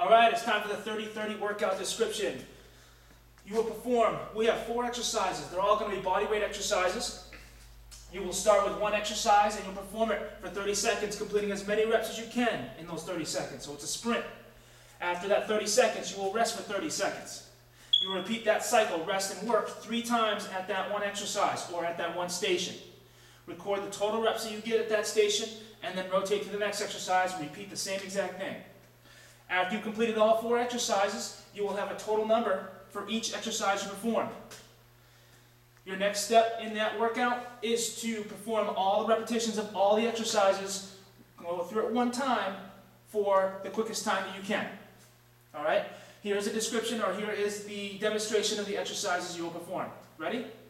All right, it's time for the 30-30 workout description. You will perform, we have 4 exercises. They're all going to be body weight exercises. You will start with one exercise and you'll perform it for 30 seconds, completing as many reps as you can in those 30 seconds. So it's a sprint. After that 30 seconds, you will rest for 30 seconds. You will repeat that cycle, rest and work 3 times at that one exercise or at that one station. Record the total reps that you get at that station and then rotate to the next exercise and repeat the same exact thing. After you've completed all 4 exercises, you will have a total number for each exercise you perform. Your next step in that workout is to perform all the repetitions of all the exercises, go through it one time for the quickest time that you can. All right? Here is a description, or here is the demonstration of the exercises you will perform. Ready?